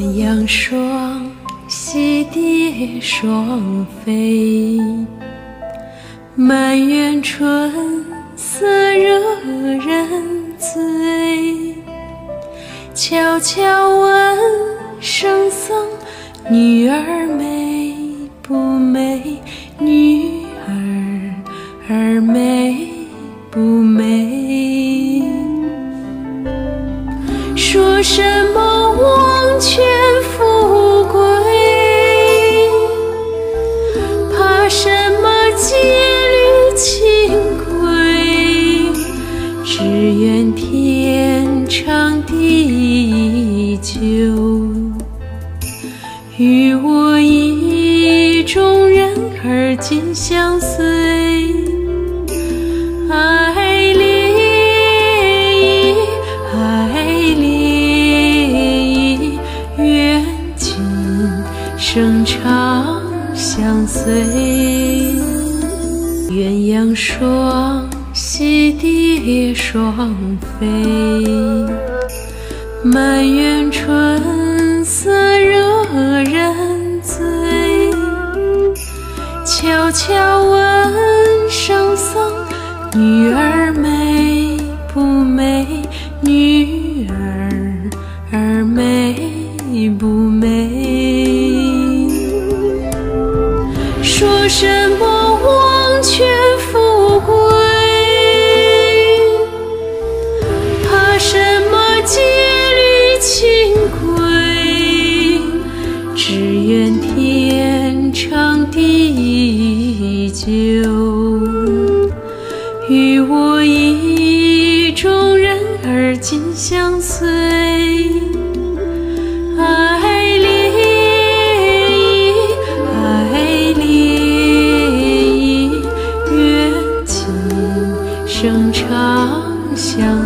鸳鸯双栖蝶双飞，满园春色惹人醉。悄悄问圣僧，女儿美不美？女儿美不美？说什么王权富贵，怕什么戒律清规？只愿天长地久，与我意中人儿紧相随。爱恋爱恋，愿今生长相随。鸳鸯双栖蝶双飞，满园春色惹人醉。悄悄问圣僧，女儿美不美？女儿美不美？说什么王权富贵，怕什么戒律清规？只愿天长地久，与我意中人儿紧相随。爱恋爱恋，愿今生长相随。